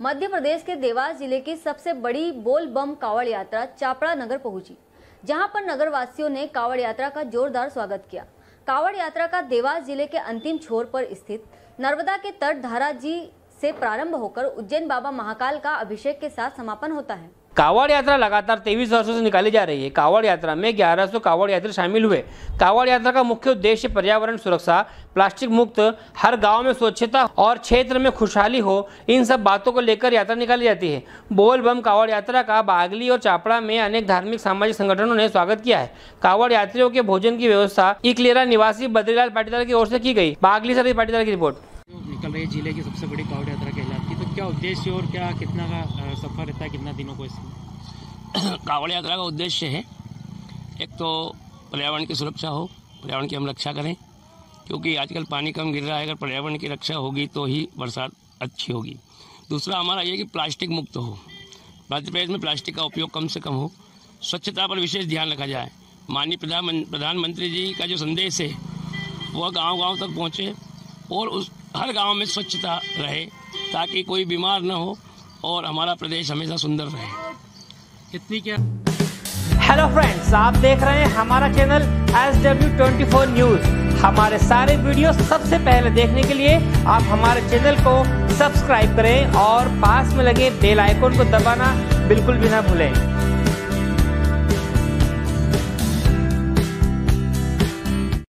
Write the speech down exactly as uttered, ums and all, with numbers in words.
मध्य प्रदेश के देवास जिले की सबसे बड़ी बोल बम कावड़ यात्रा चापड़ा नगर पहुंची, जहां पर नगर वासियों ने कावड़ यात्रा का जोरदार स्वागत किया। कावड़ यात्रा का देवास जिले के अंतिम छोर पर स्थित नर्मदा के तट धारा जी से प्रारंभ होकर उज्जैन बाबा महाकाल का अभिषेक के साथ समापन होता है। कावड़ यात्रा लगातार तेईस वर्षों से निकाली जा रही है। कावड़ यात्रा में ग्यारह सौ कावड़ यात्री शामिल हुए। कावड़ यात्रा का मुख्य उद्देश्य पर्यावरण सुरक्षा, प्लास्टिक मुक्त, हर गांव में स्वच्छता और क्षेत्र में खुशहाली हो, इन सब बातों को लेकर यात्रा निकाली जाती है। बोल बम कावड़ यात्रा का बागली और चापड़ा में अनेक धार्मिक सामाजिक संगठनों ने स्वागत किया है। कावड़ यात्रियों के भोजन की व्यवस्था इकलेरा निवासी बद्रीलाल पाटीदार की ओर से की गई। बागली से पाटीदार की रिपोर्ट। निकल रही जिले की सबसे बड़ी कावड़ यात्रा कहलाती है, तो क्या उद्देश्य और क्या कितना का सफर रहता है, कितना दिनों को इसमें? कावड़ यात्रा का उद्देश्य है, एक तो पर्यावरण की सुरक्षा हो, पर्यावरण की हम रक्षा करें, क्योंकि आजकल पानी कम गिर रहा है। अगर पर्यावरण की रक्षा होगी तो ही बरसात अच्छी होगी। दूसरा हमारा ये कि प्लास्टिक मुक्त हो, मध्य प्रदेश में प्लास्टिक का उपयोग कम से कम हो, स्वच्छता पर विशेष ध्यान रखा जाए। माननीय प्रधान प्रधानमंत्री जी का जो संदेश है वह गाँव गाँव तक पहुँचे और उस हर गांव में स्वच्छता रहे, ताकि कोई बीमार न हो और हमारा प्रदेश हमेशा सुंदर रहे। कितनी क्या? हेलो फ्रेंड्स, आप देख रहे हैं हमारा channel S W twenty four news. हमारे सारे वीडियो सबसे पहले देखने के लिए आप हमारे चैनल को सब्सक्राइब करें और पास में लगे बेल आइकन को दबाना बिल्कुल भी ना भूलें।